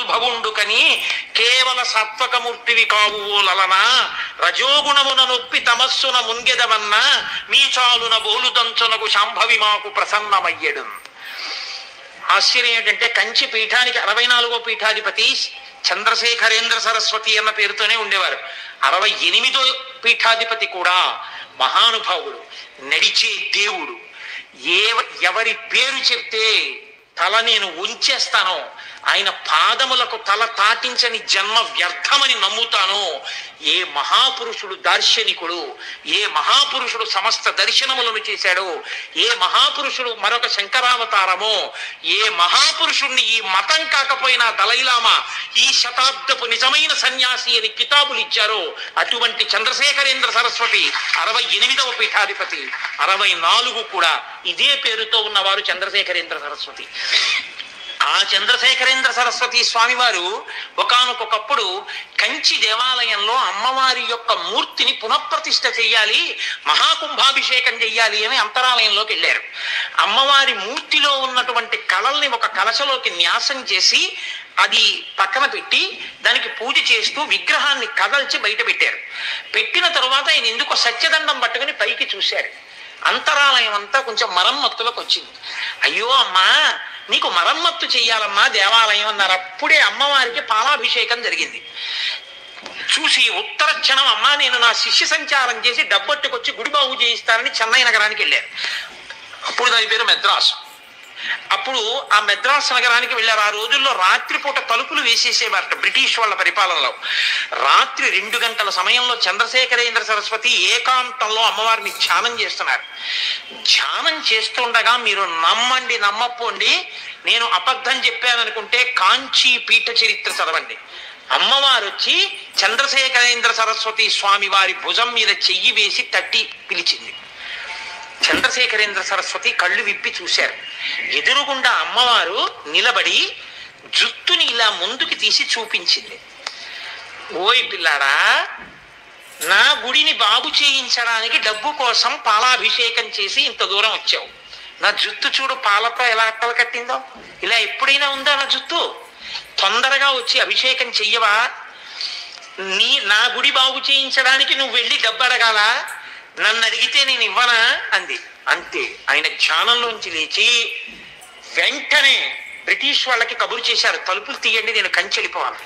మహానుభవుండు కని కేవల సాత్వకమూర్తివి కావు ఓ లలనా రజోగుణమున నొప్పి తమస్సున మున్గెదవన్న మీ చాలున బోలుదంచునకు శాంభవి మాకు ప్రసన్నమయ్యడు. ఆశ్చర్యం ఏంటంటే కంచి పీఠానికి 64వ పీఠాధిపతి చంద్రశేఖరేంద్ర సరస్వతి అన్న పేరుతోనే ఉండేవారు. 68వ పీఠాధిపతి కూడా మహానుభావుడు, నడిచే దేవుడు. ఎవరి పేరు చెప్తే తల నేను ఉంచేస్తానో, ఆయన పాదములకు తల తాటించని జన్మ వ్యర్థమని నమ్ముతాను. ఏ మహాపురుషుడు దార్శనికుడు, ఏ మహాపురుషుడు సమస్త దర్శనములను చేశాడో, ఏ మహాపురుషుడు మరొక శంకరావతారమో, ఏ మహాపురుషుణ్ణి ఈ మతం కాకపోయినా దలైలామా ఈ శతాబ్దపు నిజమైన సన్యాసి అని కితాబులు ఇచ్చారో అటువంటి చంద్రశేఖరేంద్ర సరస్వతి 68వ పీఠాధిపతి. 64 కూడా ఇదే పేరుతో ఉన్నవారు చంద్రశేఖరేంద్ర సరస్వతి. ఆ చంద్రశేఖరేంద్ర సరస్వతి స్వామివారు ఒకానొకప్పుడు కంచి దేవాలయంలో అమ్మవారి యొక్క మూర్తిని పునఃప్రతిష్ఠ చెయ్యాలి, మహాకుంభాభిషేకం చెయ్యాలి అని అంతరాలయంలోకి వెళ్ళారు. అమ్మవారి మూర్తిలో ఉన్నటువంటి కళల్ని ఒక కలశలోకి న్యాసం చేసి అది పక్కన పెట్టి దానికి పూజ చేస్తూ విగ్రహాన్ని కదల్చి బయట పెట్టారు. పెట్టిన తరువాత ఆయన ఎందుకో సత్యదండం పట్టుకుని పైకి చూశారు. అంతరాలయం అంతా కొంచెం మరమ్మత్తులకు వచ్చింది. అయ్యో అమ్మా, నీకు మరమ్మత్తు చెయ్యాలమ్మా దేవాలయం అన్నారు. అప్పుడే అమ్మవారికి పాలాభిషేకం జరిగింది. చూసి ఉత్తర క్షణం అమ్మా నేను నా శిష్య సంచారం చేసి డబ్బట్టుకొచ్చి గుడి బాగు చేయిస్తానని చెన్నై నగరానికి వెళ్ళారు. అప్పుడు దాని పేరు మెద్రాసు. అప్పుడు ఆ మెద్రాస్ నగరానికి వెళ్ళారు. ఆ రోజుల్లో రాత్రిపూట తలుపులు వేసేసేవారట బ్రిటిష్ వాళ్ళ పరిపాలనలో. రాత్రి 2 గంటల సమయంలో చంద్రశేఖరేంద్ర సరస్వతి ఏకాంతంలో అమ్మవారిని ధ్యానం చేస్తున్నారు. ధ్యానం చేస్తుండగా మీరు నమ్మండి నమ్మపోండి, నేను అబద్ధం చెప్పాననుకుంటే కాంచీ పీఠ చరిత్ర చదవండి. అమ్మవారు వచ్చి చంద్రశేఖరేంద్ర సరస్వతి స్వామి వారి భుజం మీద చెయ్యి వేసి తట్టి పిలిచింది. చంద్రశేఖరేంద్ర సరస్వతి కళ్ళు విప్పి చూశారు. ఎదురుగుండా అమ్మవారు నిలబడి జుత్తుని ఇలా ముందుకి తీసి చూపించింది. ఓయ్ పిల్లాడా, నా గుడిని బాగు చేయించడానికి డబ్బు కోసం పాలాభిషేకం చేసి ఇంత దూరం వచ్చావు. నా జుత్తు చూడు పాలతో ఎలా అట్టలు కట్టిందో. ఇలా ఎప్పుడైనా ఉందా నా జుత్తు? తొందరగా వచ్చి అభిషేకం చెయ్యవా? నా గుడి బాగు చేయించడానికి నువ్వు వెళ్ళి డబ్బు అడగాల? నన్ను అడిగితే నేను ఇవ్వనా అంది. అంతే. ఆయన ధ్యానంలోంచి లేచి వెంటనే బ్రిటిష్ వాళ్ళకి కబురు చేశారు, తలుపులు తీయండి, నేను కంచి వెళ్ళిపోవాలి.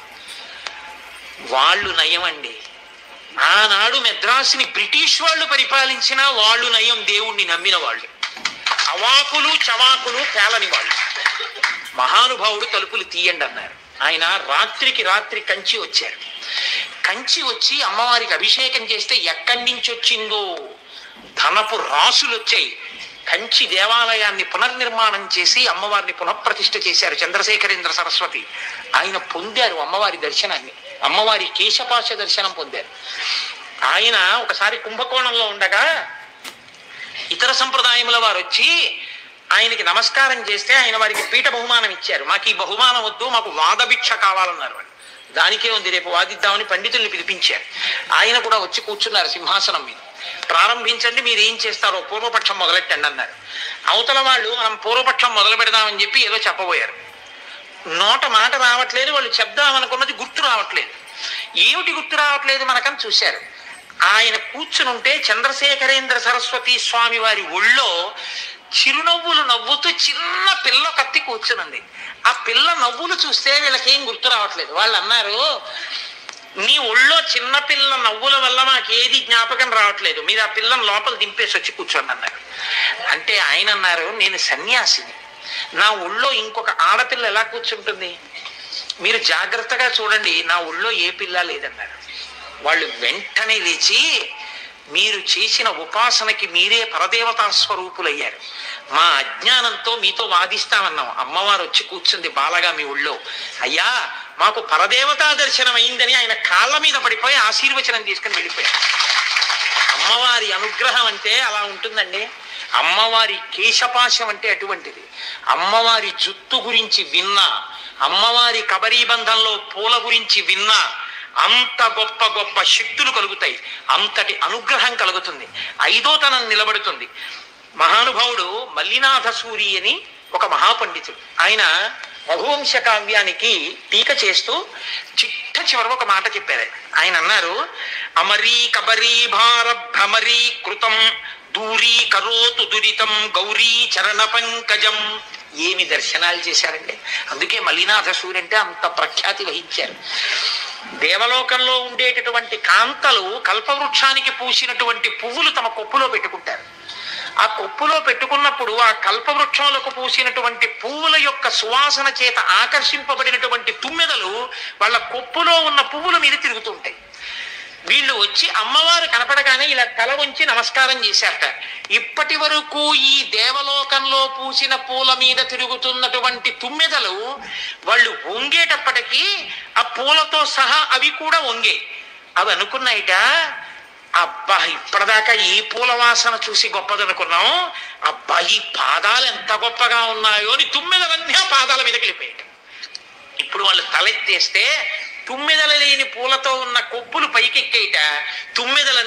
వాళ్ళు నయమండి. ఆనాడు మెద్రాసుని బ్రిటిష్ వాళ్ళు పరిపాలించినా వాళ్ళు నయం, దేవుణ్ణి నమ్మిన వాళ్ళు. అవాకులు చవాకులు తేలని వాళ్ళు. మహానుభావుడు తలుపులు తీయండి అన్నారు. ఆయన రాత్రికి రాత్రి కంచి వచ్చారు. కంచి వచ్చి అమ్మవారికి అభిషేకం చేస్తే ఎక్కడి నుంచి వచ్చిందో ధనపు రాసులు వచ్చాయి. కంచి దేవాలయాన్ని పునర్నిర్మాణం చేసి అమ్మవారిని పునఃప్రతిష్ఠ చేశారు చంద్రశేఖరేంద్ర సరస్వతి. ఆయన పొందారు అమ్మవారి దర్శనాన్ని, అమ్మవారి కేశపాశ దర్శనం పొందారు. ఆయన ఒకసారి కుంభకోణంలో ఉండగా ఇతర సంప్రదాయముల వారు వచ్చి ఆయనకి నమస్కారం చేస్తే ఆయన వారికి పీఠ బహుమానం ఇచ్చారు. మాకు ఈ బహుమానం వద్దు, మాకు వాదభిక్ష కావాలన్నారు. వాళ్ళు దానికే ఉంది, రేపు వాదిద్దామని పండితుల్ని పిలిపించారు. ఆయన కూడా వచ్చి కూర్చున్నారు సింహాసనం మీద. ప్రారంభించండి, మీరు ఏం చేస్తారో పూర్వపక్షం మొదలెట్టండి అన్నారు. అవతల వాళ్ళు మనం పూర్వపక్షం మొదలు పెడదామని చెప్పి ఏదో చెప్పబోయారు. నోట మాట రావట్లేదు, వాళ్ళు చెప్దామనుకున్నది గుర్తు రావట్లేదు. ఏమిటి గుర్తు రావట్లేదు మనకని చూశారు. ఆయన కూర్చునుంటే చంద్రశేఖరేంద్ర సరస్వతి స్వామి వారి ఒళ్ళో చిరునవ్వులు నవ్వుతూ చిన్న పిల్ల కత్తి కూర్చునుంది. ఆ పిల్ల నవ్వులు చూస్తే వీళ్ళకేం గుర్తు రావట్లేదు. వాళ్ళు అన్నారు, నీ ఒళ్ళో చిన్నపిల్ల నవ్వుల వల్ల మాకేది జ్ఞాపకం రావట్లేదు, మీరు ఆ పిల్లని లోపల దింపేసి వచ్చి కూర్చోండి అన్నారు. అంటే ఆయన అన్నారు, నేను సన్యాసిని, నా ఒళ్ళో ఇంకొక ఆడపిల్ల ఎలా కూర్చుంటుంది, మీరు జాగ్రత్తగా చూడండి, నా ఒళ్ళో ఏ పిల్ల లేదన్నారు. వాళ్ళు వెంటనే లేచి, మీరు చేసిన ఉపాసనకి మీరే పరదేవతా స్వరూపులయ్యారు, మా అజ్ఞానంతో మీతో వాదిస్తామన్నాం. అమ్మవారు వచ్చి కూర్చుంది బాలగా మీ ఊళ్ళో. అయ్యా, మాకు పరదేవతా దర్శనం అయిందని ఆయన కాళ్ళ మీద పడిపోయి ఆశీర్వచనం తీసుకుని వెళ్ళిపోయారు. అమ్మవారి అనుగ్రహం అంటే అలా ఉంటుందండి. అమ్మవారి కేశపాశం అంటే అటువంటిది. అమ్మవారి జుత్తు గురించి విన్నా, అమ్మవారి కబరీబంధంలో పూల గురించి విన్నా అంత గొప్ప గొప్ప శక్తులు కలుగుతాయి, అంతటి అనుగ్రహం కలుగుతుంది, ఐదోతనం నిలబడుతుంది. మహానుభావుడు మల్లినాథ సూరి అని ఒక మహాపండితుడు. ఆయన రఘువంశ కావ్యానికి టీక చేస్తూ చిట్ట చివరి ఒక మాట చెప్పారు. ఆయన అన్నారు, అమరీ కబరీ భార భ్రమరీ కృతం దూరీ కరోతు దురితం గౌరీ చరణ పంకజం. ఏమి దర్శనాలు చేశారండి. అందుకే మలినాథ సూర్య అంటే అంత ప్రఖ్యాతి వహించారు. దేవలోకంలో ఉండేటటువంటి కాంతలు కల్పవృక్షానికి పూసినటువంటి పువ్వులు తమ కొప్పులో పెట్టుకుంటారు. ఆ కొప్పులో పెట్టుకున్నప్పుడు ఆ కల్పవృక్షంలోకి పూసినటువంటి పువ్వుల యొక్క సువాసన చేత ఆకర్షింపబడినటువంటి తుమ్మెదలు వాళ్ళ కొప్పులో ఉన్న పువ్వుల మీద తిరుగుతుంటాయి. వీళ్ళు వచ్చి అమ్మవారు కనపడగానే ఇలా తల వంచి నమస్కారం చేశారట. ఇప్పటి వరకు ఈ దేవలోకంలో పూసిన పూల మీద తిరుగుతున్నటువంటి తుమ్మెదలు వాళ్ళు వంగేటప్పటికీ ఆ పూలతో సహా అవి కూడా వంగే. అవి అనుకున్నాయిట, అబ్బా ఇప్పటిదాకా ఈ పూల వాసన చూసి గొప్పదనుకున్నాం, అబ్బా ఈ పాదాలు ఎంత గొప్పగా ఉన్నాయో అని తుమ్మెదలన్నీ ఆ పాదాల మీదకి వెళ్ళిపోయాయి. ఇప్పుడు వాళ్ళు తలెత్తేస్తే తుమ్మెదల లేని పూలతో ఉన్న కొప్పులు పైకెక్కేట, తుమ్మెదల